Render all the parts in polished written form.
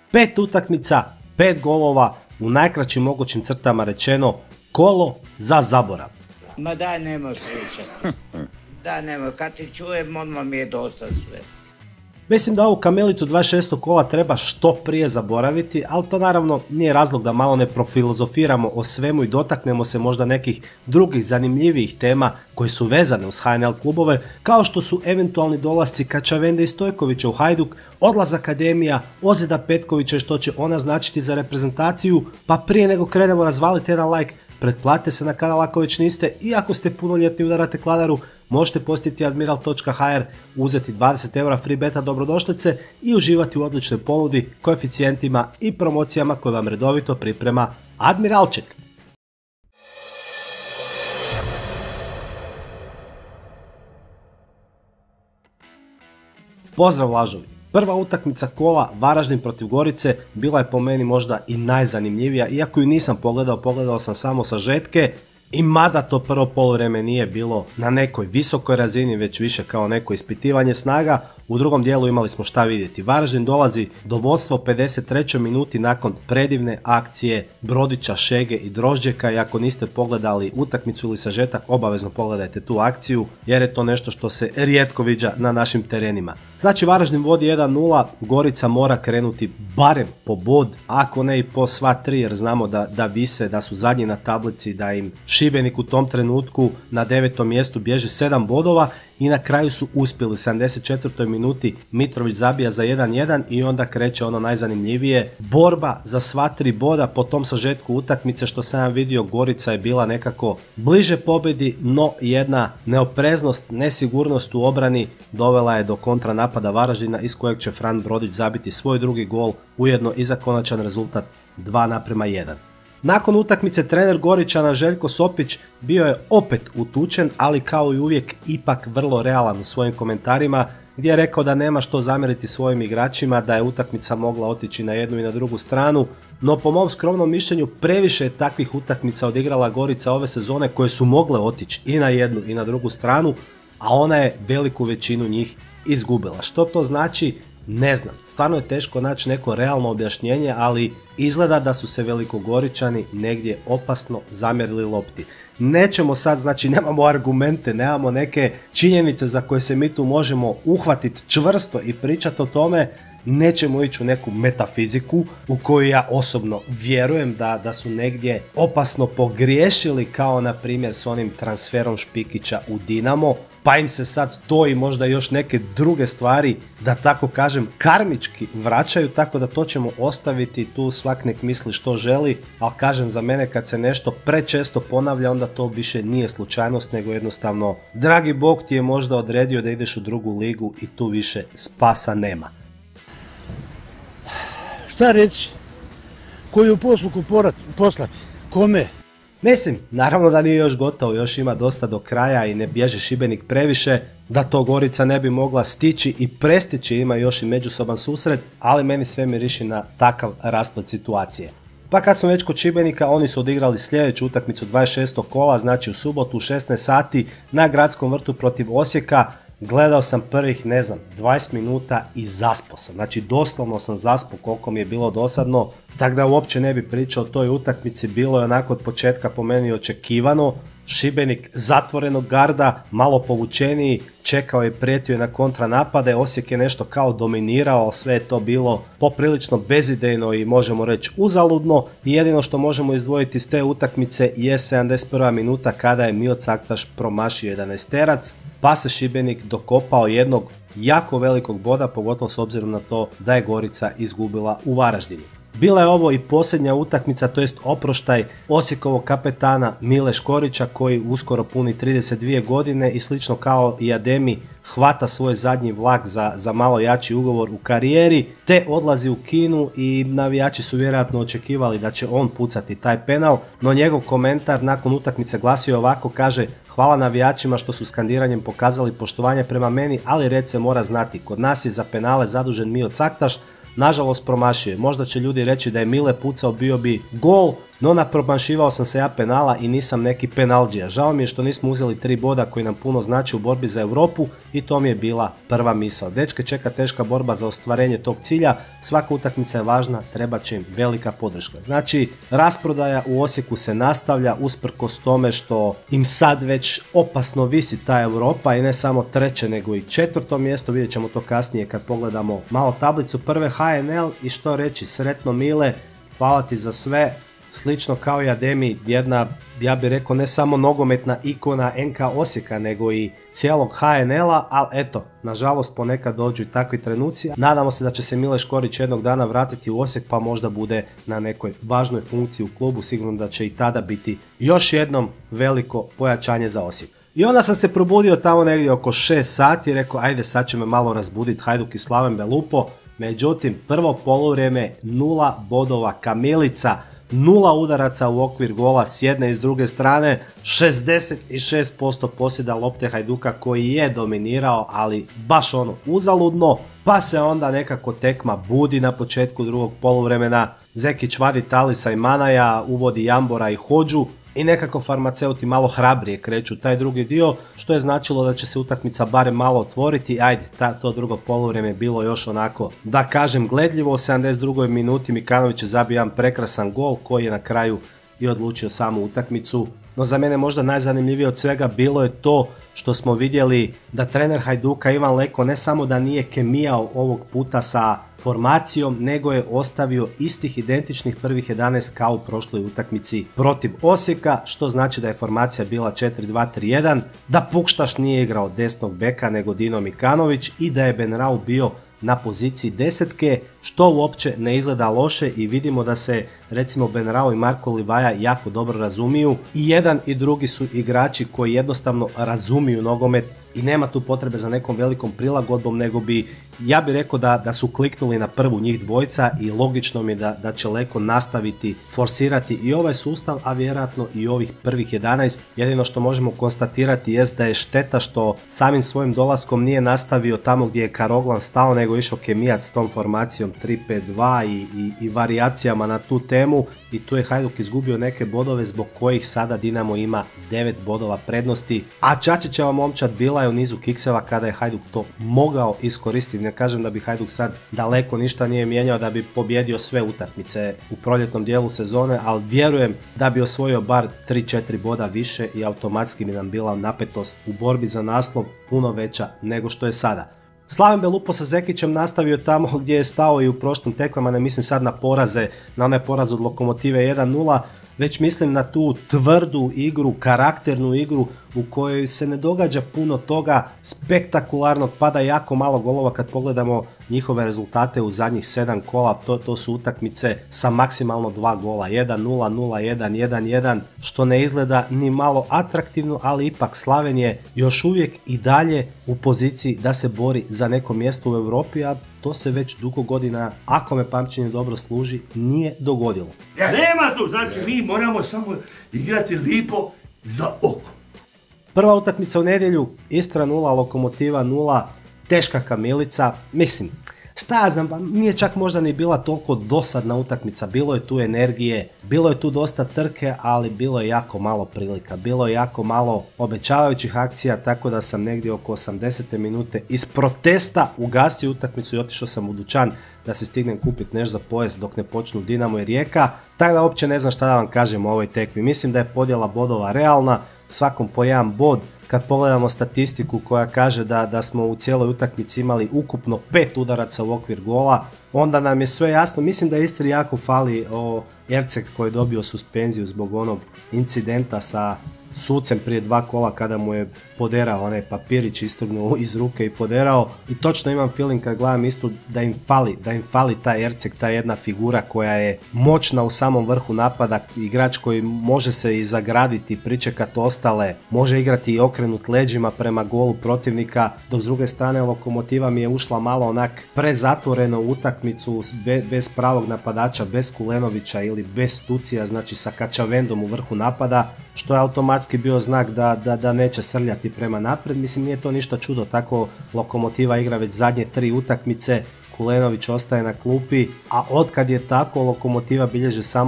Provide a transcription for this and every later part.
5 utakmica, 5 golova, u najkraćim mogućim crtama rečeno, kolo za zaborav. Ma daj, nemoj pričati. Da, nemoj, kad ti čujem, odmah mi je dosta sve. Mislim da ovu kamilicu 26. kola treba što prije zaboraviti, ali to naravno nije razlog da malo ne profilozofiramo o svemu i dotaknemo se možda nekih drugih zanimljivijih tema koji su vezane uz HNL klubove, kao što su eventualni dolasci Kačavende i Stojkovića u Hajduk, odlazak Akademija, ozljeda Petkovića i što će ona značiti za reprezentaciju, pa prije nego krenemo razvalite jedan like, pretplatite se na kanal ako već niste i ako ste punoljetni udarate kladaru, možete posjetiti admiral.hr, uzeti 20 € free beta dobrodošlice i uživati u odličnoj ponudi, koeficijentima i promocijama koje vam redovito priprema Admiralček. Pozdrav lažovi! Prva utakmica kola Varaždin protiv Gorice bila je po meni možda i najzanimljivija, iako ju nisam pogledao sam samo sažetke. I mada to prvo poluvreme nije bilo na nekoj visokoj razini, već više kao neko ispitivanje snaga, u drugom dijelu imali smo šta vidjeti. Varaždin dolazi do vodstva u 53. minuti nakon predivne akcije Brodića, Šege i Drožđeka i ako niste pogledali utakmicu ili sažetak, obavezno pogledajte tu akciju jer je to nešto što se rijetko viđa na našim terenima. Znači Varaždin vodi 1-0, Gorica mora krenuti barem po bod, ako ne i po sva 3 jer znamo da vise, da su zadnji na tablici, da im Šibenik u tom trenutku na 9. mjestu bježi 7 bodova i na kraju su uspjeli. U 74. minuti Mitrović zabija za 1-1 i onda kreće ono najzanimljivije. Borba za sva 3 boda po tom sažetku utakmice što sam vidio, Gorica je bila nekako bliže pobjedi, no jedna neopreznost, nesigurnost u obrani dovela je do kontranapada Varaždina iz kojeg će Fran Brodić zabiti svoj drugi gol, ujedno i za konačan rezultat 2:1. Nakon utakmice trener Goričana Željko Sopić bio je opet utučen, ali kao i uvijek ipak vrlo realan u svojim komentarima gdje je rekao da nema što zamjeriti svojim igračima, da je utakmica mogla otići na jednu i na drugu stranu, no po mom skromnom mišljenju previše je takvih utakmica odigrala Gorica ove sezone koje su mogle otići i na jednu i na drugu stranu, a ona je veliku većinu njih izgubila. Što to znači? Ne znam, stvarno je teško naći neko realno objašnjenje, ali izgleda da su se Velikogoričani negdje opasno zamjerili lopti. Nećemo sad, znači nemamo argumente, nemamo neke činjenice za koje se mi tu možemo uhvatiti čvrsto i pričati o tome, nećemo ići u neku metafiziku u koju ja osobno vjerujem da su negdje opasno pogriješili kao na primjer s onim transferom Špikića u Dinamo, pa im se sad to i možda još neke druge stvari, da tako kažem, karmički vraćaju, tako da to ćemo ostaviti tu, svak nek misli što želi, ali kažem za mene kad se nešto prečesto ponavlja onda to više nije slučajnost nego jednostavno dragi Bog ti je možda odredio da ideš u drugu ligu i tu više spasa nema. Šta reći? Koju posluku poslati? Kome? Mislim, naravno da nije još gotovo, još ima dosta do kraja i ne bježi Šibenik previše, da to Gorica ne bi mogla stići i prestići, ima još i međusoban susret, ali meni sve miriši na takav rasplet situacije. Pa kad smo već kod Šibenika, oni su odigrali sljedeću utakmicu 26. kola, znači u subotu u 16 sati na Gradskom vrtu protiv Osijeka. Gledao sam prvih, 20 minuta i zaspao sam. Znači doslovno sam zaspao koliko mi je bilo dosadno, tako da uopće ne bi pričao o toj utakmici, bilo je onako od početka po meni očekivano. Šibenik zatvorenog garda, malo povučeniji, čekao je, prijetio je na kontranapade, Osijek je nešto kao dominirao, sve je to bilo poprilično bezidejno i možemo reći uzaludno. I jedino što možemo izdvojiti iz te utakmice je 71. minuta kada je Mio Caktaš promašio 11-terac, pa se Šibenik dokopao jednog jako velikog boda, pogotovo s obzirom na to da je Gorica izgubila u Varaždinu. Bila je ovo i posljednja utakmica, to jest oproštaj Osijekovog kapetana Mile Škorića koji uskoro puni 32 godine i slično kao i Ademi hvata svoj zadnji vlak za malo jači ugovor u karijeri te odlazi u Kinu i navijači su vjerojatno očekivali da će on pucati taj penal, no njegov komentar nakon utakmice glasio ovako, kaže: hvala navijačima što su skandiranjem pokazali poštovanje prema meni, ali red se mora znati, kod nas je za penale zadužen Mio Caktaš, nažalost promašio je. Možda će ljudi reći da je Mile pucao, bio bi gol, no napromašivao sam se ja penala i nisam neki penalđija. Žao mi je što nismo uzeli 3 boda koji nam puno znači u borbi za Europu i to mi je bila prva misao. Dečke čeka teška borba za ostvarenje tog cilja, svaka utakmica je važna, treba će im velika podrška. Znači, rasprodaja u Osijeku se nastavlja usprkos tome što im sad već opasno visi ta Europa i ne samo 3. nego i 4. mjesto, vidjet ćemo to kasnije kad pogledamo malo tablicu prve HNL i što reći, sretno Mile, hvala ti za sve. Slično kao i Ademi, jedna, ja bih rekao, ne samo nogometna ikona NK Osijeka, nego i cijelog HNL-a, ali eto, nažalost ponekad dođu i takvi trenuci. Nadamo se da će se Mile Škorić jednog dana vratiti u Osijek, pa možda bude na nekoj važnoj funkciji u klubu, sigurno da će i tada biti još jednom veliko pojačanje za Osijek. I onda sam se probudio tamo negdje oko 6 sati i rekao, ajde sad će me malo razbuditi Hajduk i Slaven Belupo. Međutim, prvo poluvrijeme 0 bodova Kamilica, 0 udaraca u okvir gola s jedne i s druge strane, 66% posjeda lopte Hajduka koji je dominirao, ali baš ono uzaludno, pa se onda nekako tekma budi na početku drugog poluvremena. Zekić vadi Talisa i Manaja, uvodi Jambora i Hodžu i nekako farmaceuti malo hrabrije kreću taj drugi dio, što je značilo da će se utakmica barem malo otvoriti. Ajde, to drugo poluvrijeme je bilo još onako, da kažem, gledljivo. U 72. minuti Mikanović je zabio jedan prekrasan gol koji je na kraju i odlučio samu utakmicu. No za mene možda najzanimljivije od svega bilo je to što smo vidjeli da trener Hajduka Ivan Leko ne samo da nije kemijao ovog puta sa formacijom, nego je ostavio istih identičnih prvih 11 kao u prošloj utakmici protiv Osijeka, što znači da je formacija bila 4-2-3-1, da Pukštaš nije igrao desnog beka nego Dino Mikanović i da je Benrau bio na poziciji desetke, što uopće ne izgleda loše i vidimo da se recimo Benrau i Marko Livaja jako dobro razumiju i jedan i drugi su igrači koji jednostavno razumiju nogomet i nema tu potrebe za nekom velikom prilagodbom, nego bi, ja bih rekao da su kliknuli na prvu njih dvojica i logično mi je da će Leko nastaviti forsirati i ovaj sustav, a vjerojatno i ovih prvih 11. Jedino što možemo konstatirati jest da je šteta što samim svojim dolaskom nije nastavio tamo gdje je Karoglan stao, nego išao Kemijac s tom formacijom 3-5-2 i varijacijama na tu temu i tu je Hajduk izgubio neke bodove zbog kojih sada Dinamo ima 9 bodova prednosti, a Čačićeva momčad bila je u nizu kikseva kada je Hajduk to mogao iskoristiti. Ne kažem da bi Hajduk sad daleko ništa nije mijenjao da bi pobjedio sve utakmice u proljetnom dijelu sezone, ali vjerujem da bi osvojio bar 3-4 boda više i automatski bi nam bila napetost u borbi za naslov puno veća nego što je sada. Slaven Belupo sa Zekićem nastavio tamo gdje je stao i u prošlim tekmama, ne mislim sad na poraze, na onaj poraz od Lokomotive 1-0, već mislim na tu tvrdu igru, karakternu igru u kojoj se ne događa puno toga spektakularnog, pada jako malo golova kad pogledamo njihove rezultate u zadnjih 7 kola, to su utakmice sa maksimalno 2 gola, 1-0, 0-1, 1-1, što ne izgleda ni malo atraktivno, ali ipak Slaven je još uvijek i dalje u poziciji da se bori za neko mjesto u Europi, a to se već dugo godina, ako me pamćenje dobro služi, nije dogodilo. Nema tu, znači mi moramo samo igrati lipo za oko. Prva utakmica u nedjelju, Istra 0, Lokomotiva 0, teška kamilica, mislim, šta ja znam, nije čak možda ni bila toliko dosadna utakmica, bilo je tu energije, bilo je tu dosta trke, ali bilo je jako malo prilika, bilo je jako malo obećavajućih akcija, tako da sam negdje oko 80. minute iz protesta ugasio utakmicu i otišao sam u dućan da se stignem kupiti nešto za pojest dok ne počnu Dinamo i Rijeka, tako da uopće ne znam šta da vam kažem o ovoj tekmi. Mislim da je podjela bodova realna, svakom po jedan bod. Kad pogledamo statistiku koja kaže da smo u cijeloj utakmici imali ukupno 5 udaraca u okvir gola, onda nam je sve jasno. Mislim da Istri jako fali Erceg koji je dobio suspenziju zbog onog incidenta sa sucem prije 2 kola kada mu je poderao onaj papirić, istrgnuo iz ruke i poderao. I točno imam feeling kad gledam Istru da im fali taj Erceg, ta jedna figura koja je moćna u samom vrhu napada, igrač koji može se i zagraditi, pričekati ostale, može igrati i okrenut leđima prema golu protivnika, dok s druge strane Lokomotiva mi je ušla malo onak prezatvoreno u utakmicu, bez pravog napadača, bez Kulenovića ili bez Tucija, znači sa Kačavendom u vrhu napada, što je automatski bio znak da neće srljati prema napred. Mislim, nije to ništa čudo, tako Lokomotiva igra već zadnje 3 utakmice, Kulenović ostaje na klupi, a otkad je tako Lokomotiva bilježi samo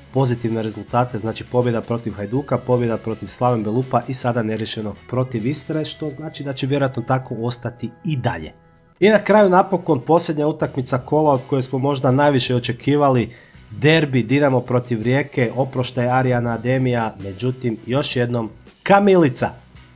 pozitivne rezultate, znači pobjeda protiv Hajduka, pobjeda protiv Slaven Belupa i sada neriješeno protiv Istre, što znači da će vjerojatno tako ostati i dalje. I na kraju napokon posljednja utakmica kola od koje smo možda najviše očekivali, derbi Dinamo protiv Rijeke, oproštaj Arijana Ademija, međutim još jednom kamilica.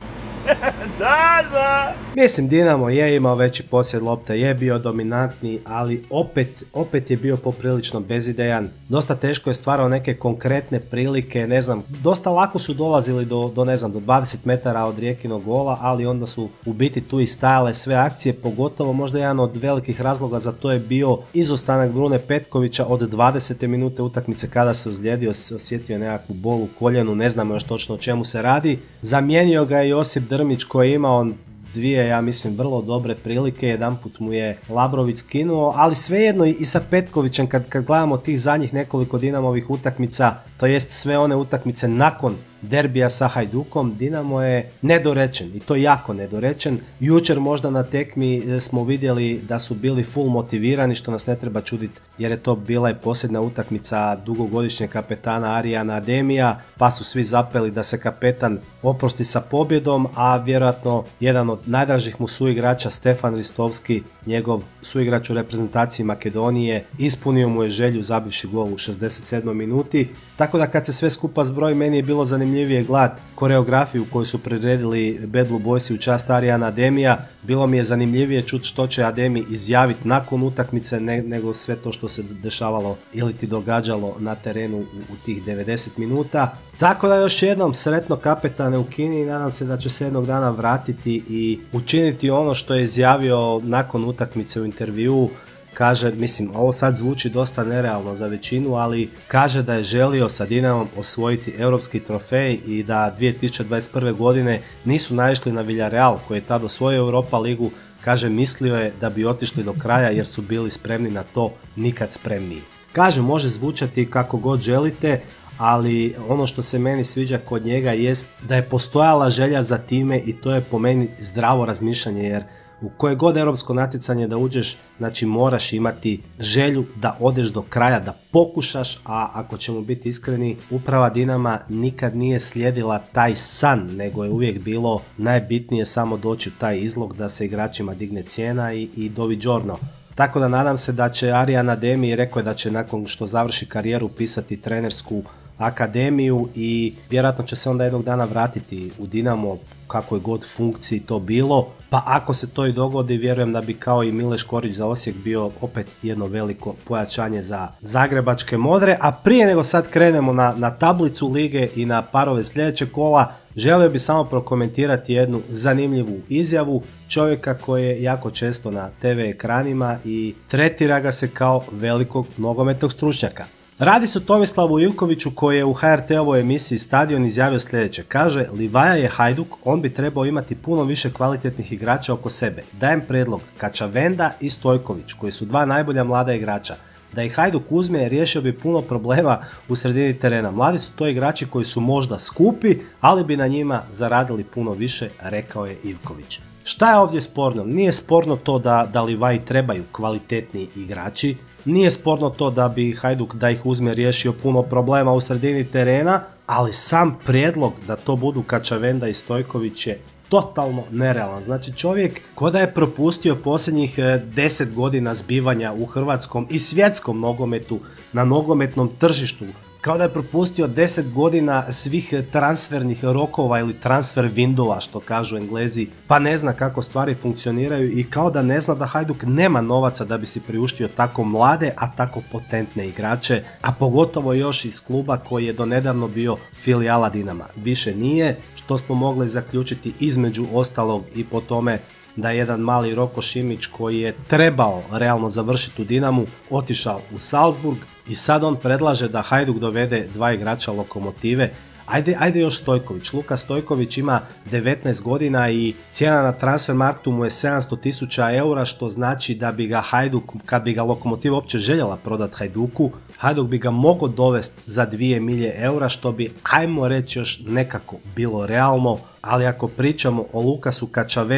Mislim, Dinamo je imao veći posjed lopte, je bio dominantni, ali opet je bio poprilično bezidejan. Dosta teško je stvarao neke konkretne prilike, ne znam, dosta lako su dolazili do 20 metara od Rijekinog gola, ali onda su u biti tu i stajale sve akcije, pogotovo možda jedan od velikih razloga za to je bio izostanak Brune Petkovića od 20. minute utakmice kada se ozlijedio, osjetio nekakvu bol u koljenu, ne znamo još točno o čemu se radi. Zamijenio ga je Josip Drmić koji je imao dvije, ja mislim, vrlo dobre prilike, jedanput mu je Labrović skinuo, ali svejedno i sa Petkovićem kad gledamo tih zadnjih nekoliko Dinamovih utakmica, to jest sve one utakmice nakon derbija sa Hajdukom, Dinamo je nedorečen i to jako nedorečen. Jučer možda na tekmi smo vidjeli da su bili full motivirani, što nas ne treba čuditi jer je to bila i posljednja utakmica dugogodišnjeg kapetana Arijana Ademija, pa su svi zapeli da se kapetan oprosti sa pobjedom, a vjerojatno jedan od najdražih mu suigrača Stefan Ristovski, njegov suigrač u reprezentaciji Makedonije, ispunio mu je želju zabivši gol u 67. minuti, tako da kad se sve skupa zbroji, meni je bilo zanimljivije gledati koreografiju koju su priredili Bad Blue Boysi u čast Arijana Ademija. Bilo mi je zanimljivije čuti što će Ademi izjaviti nakon utakmice nego sve to što se dešavalo ili ti događalo na terenu u tih 90 minuta. Tako da još jednom sretno kapetane u Kini i nadam se da će se jednog dana vratiti i učiniti ono što je izjavio nakon utakmice u intervjuu. Kaže, mislim, ovo sad zvuči dosta nerealno za većinu, ali kaže da je želio sa Dinamom osvojiti europski trofej i da 2021. godine nisu naišli na Villarreal koji je tada osvojio Europa ligu. Kaže, mislio je da bi otišli do kraja jer su bili spremni na to, nikad spremniji. Kaže, može zvučati kako god želite, ali ono što se meni sviđa kod njega jest da je postojala želja za time i to je po meni zdravo razmišljanje, jer u koje god europsko natjecanje da uđeš, znači moraš imati želju da odeš do kraja, da pokušaš, a ako ćemo biti iskreni, uprava Dinama nikad nije slijedila taj san, nego je uvijek bilo najbitnije samo doći u taj izlog da se igračima digne cijena i doviđorno. Tako da nadam se da će Arijan Ademi, rekao je da će nakon što završi karijeru pisati trenersku akademiju i vjerojatno će se onda jednog dana vratiti u Dinamo, kako je god funkciji to bilo, pa ako se to i dogodi, vjerujem da bi kao i Mileš Korić za Osijek bio opet jedno veliko pojačanje za zagrebačke modre. A prije nego sad krenemo na tablicu lige i na parove sljedećeg kola, želio bi samo prokomentirati jednu zanimljivu izjavu čovjeka koji je jako često na TV ekranima i tretira ga se kao velikog nogometnog stručnjaka. Radi se o Tomislavu Ivkoviću koji je u HRT-ovoj emisiji Stadion izjavio sljedeće. Kaže, Livaja je Hajduk, on bi trebao imati puno više kvalitetnih igrača oko sebe. Dajem predlog, Kačavenda i Stojković, koji su dva najbolja mlada igrača. Da ih Hajduk uzme, riješio bi puno problema u sredini terena. Mladi su to igrači koji su možda skupi, ali bi na njima zaradili puno više, rekao je Ivković. Šta je ovdje sporno? Nije sporno to da Livaji trebaju kvalitetni igrači, nije sporno to da bi Hajduk da ih uzme riješio puno problema u sredini terena, ali sam prijedlog da to budu Kačavenda i Stojković je totalno nerealan. Znači čovjek ko da je propustio posljednjih 10 godina zbivanja u hrvatskom i svjetskom nogometu na nogometnom tržištu, kao da je propustio 10 godina svih transfernih rokova ili transfer windova, što kažu Englezi, pa ne zna kako stvari funkcioniraju i kao da ne zna da Hajduk nema novaca da bi si priuštio tako mlade, a tako potentne igrače, a pogotovo još iz kluba koji je donedavno bio filijala Dinama. Više nije, što smo mogli zaključiti između ostalog i po tome da je jedan mali Roko Šimić koji je trebao realno završiti u Dinamu otišao u Salzburg i sad on predlaže da Hajduk dovede dva igrača Lokomotive. Ajde još Stojković. Luka Stojković ima 19 godina i cijena na Transfermarktu mu je 700.000 eura, što znači da bi ga Hajduk, kad bi ga Lokomotiva uopće željela prodati Hajduku, Hajduk bi ga mogao dovesti za 2 milije eura, što bi, ajmo reći, još nekako bilo realno. Ali ako pričamo o Lukasu Kačavendi,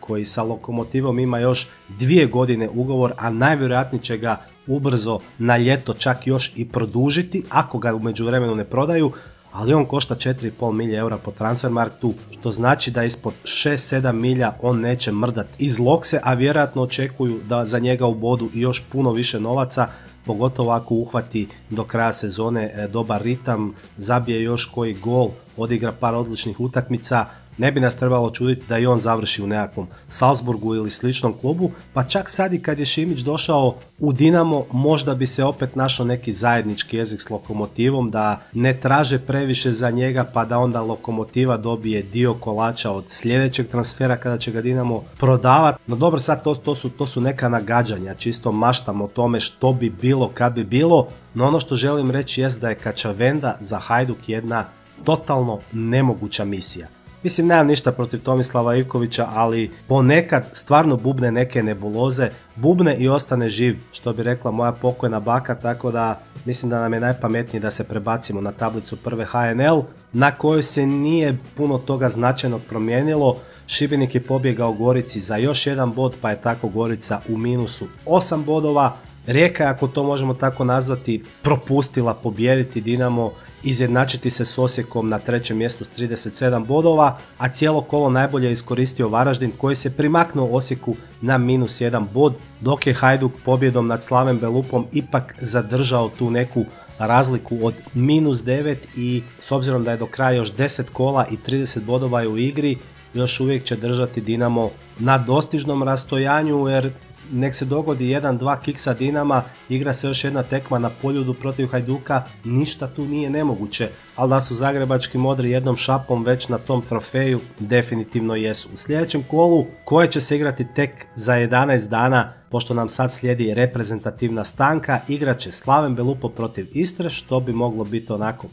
koji sa Lokomotivom ima još 2 godine ugovor, a najvjerojatnije će ga ubrzo na ljeto čak još i produžiti ako ga u međuvremenu ne prodaju, ali on košta 4,5 milje eura po Transfermarktu, što znači da ispod 6-7 milja on neće mrdat iz lokse, a vjerojatno očekuju da za njega ubodu i još puno više novaca, pogotovo ako uhvati do kraja sezone dobar ritam, zabije još koji gol, odigra par odličnih utakmica. Ne bi nas trebalo čuditi da i on završi u nekakvom Salzburgu ili sličnom klubu, pa čak sad i kad je Šimić došao u Dinamo, možda bi se opet našao neki zajednički jezik s Lokomotivom, da ne traže previše za njega, pa da onda Lokomotiva dobije dio kolača od sljedećeg transfera kada će ga Dinamo prodavati. No dobro, sad to su neka nagađanja, čisto maštam o tome što bi bilo kad bi bilo, no ono što želim reći jest da je Kačavenda za Hajduk jedna totalno nemoguća misija. Mislim, nemam ništa protiv Tomislava Ivkovića, ali ponekad stvarno bubne neke nebuloze, bubne i ostane živ, što bi rekla moja pokojna baka, tako da mislim da nam je najpametnije da se prebacimo na tablicu prve HNL, na kojoj se nije puno toga značajnog promijenilo. Šibenik je pobjegao Gorici za još 1 bod, pa je tako Gorica u minusu 8 bodova. Rijeka, ako to možemo tako nazvati, propustila pobijediti Dinamo, izjednačiti se s Osijekom na 3. mjestu s 37 bodova, a cijelo kolo najbolje je iskoristio Varaždin koji se primaknuo Osijeku na minus 1 bod, dok je Hajduk pobjedom nad Slaven Belupom ipak zadržao tu neku razliku od minus 9 i s obzirom da je do kraja još 10 kola i 30 bodova je u igri, još uvijek će držati Dinamo na dostižnom rastojanju, jer nek se dogodi 1-2 kiksa Dinama, igra se još jedna tekma na Poljudu protiv Hajduka, ništa tu nije nemoguće, ali da su zagrebački modri jednom šapom već na tom trofeju, definitivno jesu. U sljedećem kolu, koje će se igrati tek za 11 dana, pošto nam sad slijedi reprezentativna stanka, igrat će Slaven Belupo protiv Istre, što bi moglo biti onako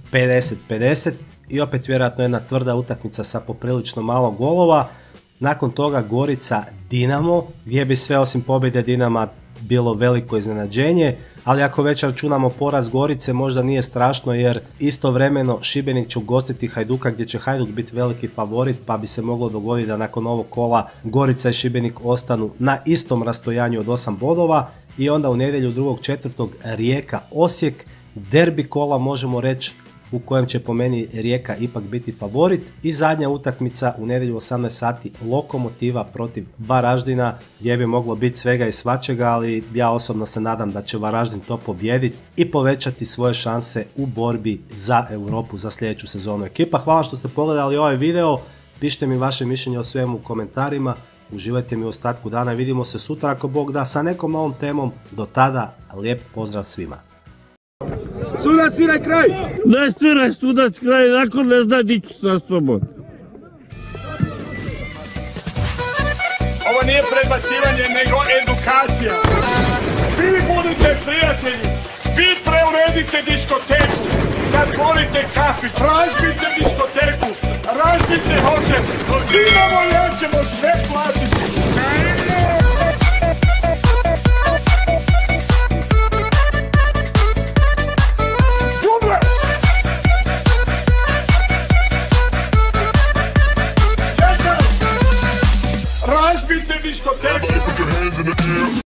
50-50 i opet vjerojatno jedna tvrda utakmica sa poprilično malo golova. Nakon toga Gorica Dinamo, gdje bi sve osim pobjede Dinama bilo veliko iznenađenje, ali ako već računamo poraz Gorice možda nije strašno, jer istovremeno Šibenik će ugostiti Hajduka gdje će Hajduk biti veliki favorit, pa bi se moglo dogoditi da nakon ovog kola Gorica i Šibenik ostanu na istom rastojanju od 8 bodova i onda u nedjelju 2.4. Rijeka Osijek, derbi kola možemo reći, u kojem će po meni Rijeka ipak biti favorit, i zadnja utakmica u nedjelju 18 sati Lokomotiva protiv Varaždina, gdje bi moglo biti svega i svačega, ali ja osobno se nadam da će Varaždin to pobijediti i povećati svoje šanse u borbi za Europu za sljedeću sezonu. Ekipa, hvala što ste pogledali ovaj video, pišite mi vaše mišljenje o svemu u komentarima, uživajte mi u ostatku dana, vidimo se sutra ako Bog da sa nekom novom temom. Do tada, lijep pozdrav svima. Sudac, sviraj kraj! Ne sviraj sudac kraj, nakon ne zna dići sa sobom. Ovo nije prebacivanje, nego edukacija. Vi budite prijatelji, vi preuredite diskoteku, zatvorite kafić, razbite diskoteku,